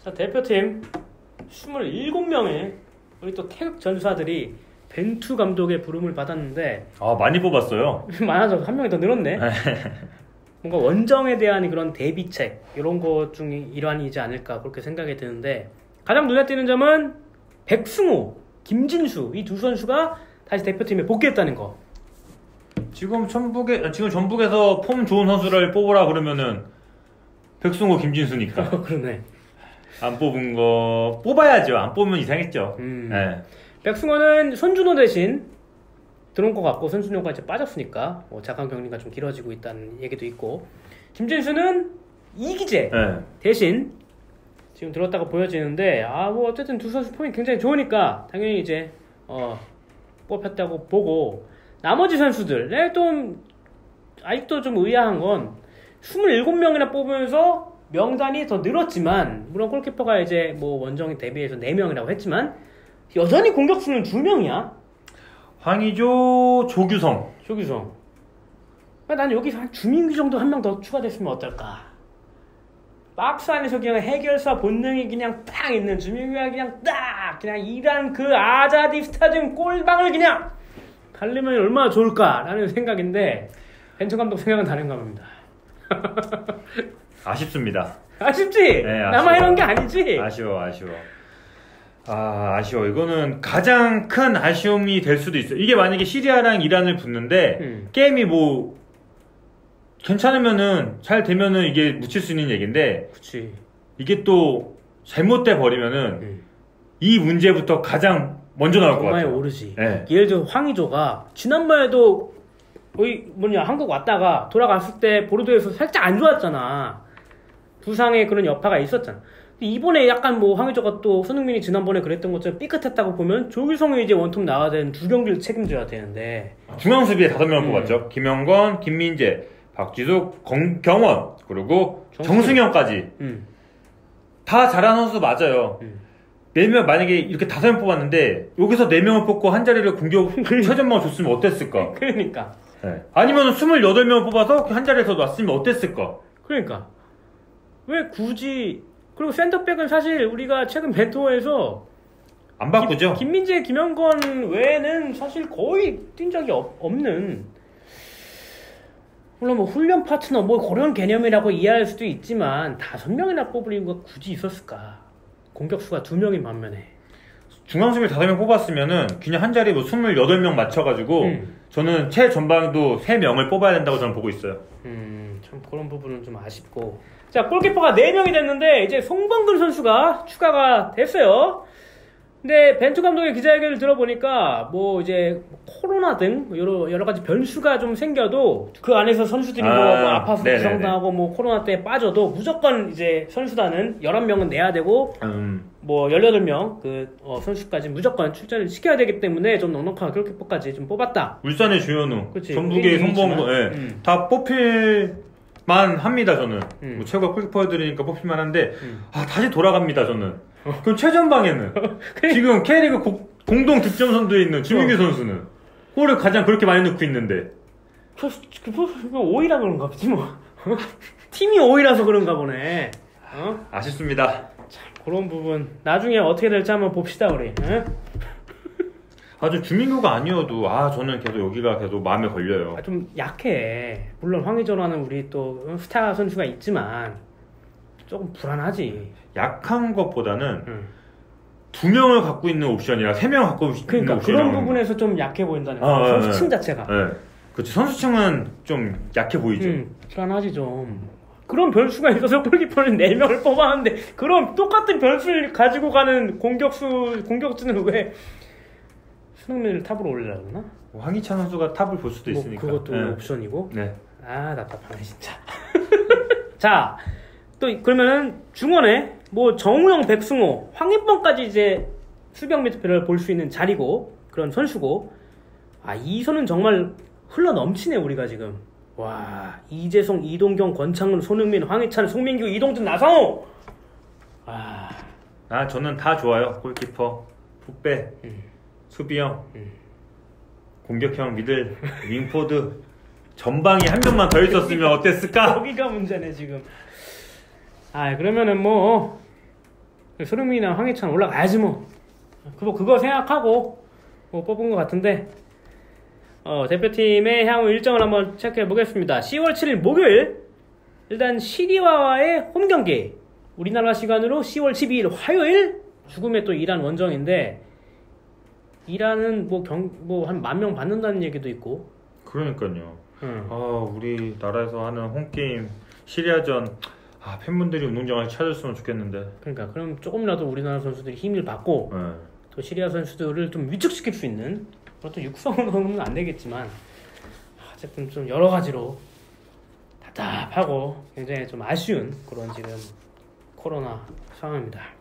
자, 대표팀 27명의 우리 또 태극 전사들이 벤투 감독의 부름을 받았는데 많이 뽑았어요. 많아서 한 명이 더 늘었네. 뭔가 원정에 대한 그런 대비책 이런 것 중에 일환이지 않을까 그렇게 생각이 드는데 가장 눈에 띄는 점은 백승호, 김진수 이 두 선수가 다시 대표팀에 복귀했다는 거. 지금 전북에서 폼 좋은 선수를 뽑으라 그러면은 백승호, 김진수니까. 그러네. 안 뽑은 거 뽑아야죠. 안 뽑으면 이상했죠. 네. 백승호는 손준호 대신 들어온 것 같고 손준호가 이제 빠졌으니까 자가 격리가 좀 길어지고 있다는 얘기도 있고 김진수는 이기재 대신 지금 들었다고 보여지는데 뭐 어쨌든 두 선수 폼이 굉장히 좋으니까 당연히 이제 뽑혔다고 보고 나머지 선수들 좀 아직도 좀 의아한 건 27명이나 뽑으면서 명단이 더 늘었지만 물론 골키퍼가 이제 뭐 원정에 대비해서 4명이라고 했지만 여전히 공격수는 2명이야. 황의조, 조규성. 난 여기서 한 주민규 정도 한 명 더 추가됐으면 어떨까. 박스 안에서 그냥 해결사 본능이 그냥 딱 있는 주민규가 그냥 딱 그냥 이란 그 아자디 스타디움 골방을 그냥 달리면 얼마나 좋을까라는 생각인데 벤투 감독 생각은 다른가 봅니다. 아쉽습니다. 아쉽지? 네, 나만 이런 게 아니지? 아쉬워. 아쉬워. 이거는 가장 큰 아쉬움이 될 수도 있어요. 이게 만약에 시리아랑 이란을 붙는데 게임이 뭐 괜찮으면은 잘 되면은 이게 묻힐 수 있는 얘기인데 그치. 이게 또 잘못돼 버리면은 이 문제부터 가장 먼저 나올 것 같아요. 정말 오르지. 네. 예를 들어 황의조가 지난번에도 한국 왔다가 돌아갔을 때 보르도에서 살짝 안 좋았잖아. 부상의 그런 여파가 있었잖아. 이번에 약간 뭐 황의조가 또 손흥민이 지난번에 그랬던 것처럼 삐끗했다고 보면 조규성이 이제 원톱 나와야 되는 두 경기를 책임져야 되는데 중앙수비에 5명을 뽑았죠. 김영건, 김민재, 박지숙, 경원 그리고 정승영까지 다 잘하는 선수 맞아요. 4명 만약에 이렇게 5명 뽑았는데 여기서 4명을 뽑고 한 자리를 공격 최전방을 줬으면 어땠을까? 그러니까. 네. 아니면 28명을 뽑아서 한 자리에서 놨으면 어땠을까? 그러니까. 왜 굳이 그리고 센터백은 사실 우리가 최근 벤투에서 안 바꾸죠? 김민재, 김영건 외에는 사실 거의 뛴 적이 없는 물론 뭐 훈련 파트너 뭐 그런 개념이라고 이해할 수도 있지만 5명이나 뽑을 이유가 굳이 있었을까? 공격수가 2명인 반면에 중앙수비 5명 뽑았으면은 그냥 한 자리에 뭐 28명 맞춰가지고 저는 최전방도 3명을 뽑아야 된다고 저는 보고 있어요. 참 그런 부분은 좀 아쉽고 자 골키퍼가 4명이 됐는데 이제 송범근 선수가 추가가 됐어요. 근데 벤투 감독의 기자회견을 들어보니까 뭐 이제 코로나 등 여러 가지 변수가 좀 생겨도 그 안에서 선수들이 뭐 아파서 부상당하고 뭐 코로나 때에 빠져도 무조건 이제 선수단은 11명은 내야 되고 뭐 18명 그 선수까지 무조건 출전을 시켜야 되기 때문에 좀 넉넉한 골키퍼까지 좀 뽑았다. 울산의 주현우, 전북의 송범근 다 뽑힐만 합니다. 저는 뭐 최고 골키퍼들이니까 뽑힐만 한데 다시 돌아갑니다. 저는 그럼 최전방에는 지금 K리그 공동 득점 선두에 있는 주민규 선수는 골을 가장 그렇게 많이 넣고 있는데 오이라 그런가 보지 뭐. 팀이 오이라서 그런가 보네. 아쉽습니다. 참 그런 부분 나중에 어떻게 될지 한번 봅시다 우리. 아주 주민규가 아니어도 저는 계속 여기가 계속 마음에 걸려요. 좀 약해. 물론 황의조라는 우리 또 스타 선수가 있지만 조금 불안하지. 약한 것보다는 2명을 갖고 있는 옵션이라 3명을 갖고 있는 그러니까 옵션이라 그런 부분에서 좀 약해 보인다는 거야. 선수층 자체가. 그렇지. 선수층은 좀 약해 보이죠. 불안하지 좀. 그런 변수가 있어서 골키퍼는 4명을 뽑았는데 그런 똑같은 변수를 가지고 가는 공격수는 왜 손흥민을 탑으로 올리려고 그러나? 황희찬 선수가 탑을 볼 수도 있으니까. 그것도 옵션이고. 네. 답답하네 진짜. 자, 또 그러면은 중원에 뭐 정우영, 백승호, 황인범까지 이제 수비형 미드필더를 볼 수 있는 자리고 그런 선수고 이 선은 정말 흘러 넘치네 우리가 지금. 와, 이재성, 이동경, 권창훈, 손흥민, 황희찬, 송민규, 이동준, 나상호. 저는 다 좋아요. 골키퍼, 풋백, 수비형, 공격형 미들, 윙포드, 전방에 한 명만 더 있었으면 어땠을까? 여기가 문제네 지금. 그러면은 뭐 손흥민이나 황희찬 올라가야지 뭐. 그거 생각하고 뭐 뽑은 것 같은데 대표팀의 향후 일정을 한번 체크해 보겠습니다. 10월 7일 목요일 일단 시리아와의 홈경기, 우리나라 시간으로 10월 12일 화요일 죽음의 또 이란 원정인데 이란은 뭐 한 10,000명 받는다는 얘기도 있고. 그러니까요. 우리나라에서 하는 홈게임 시리아전 팬분들이 운동장을 찾았으면 좋겠는데. 그러니까 그럼 조금이라도 우리나라 선수들이 힘을 받고 또 시리아 선수들을 좀 위축시킬 수 있는, 그것도 육성으로는 안 되겠지만 어쨌든 좀 여러 가지로 답답하고 굉장히 좀 아쉬운 그런 지금 코로나 상황입니다.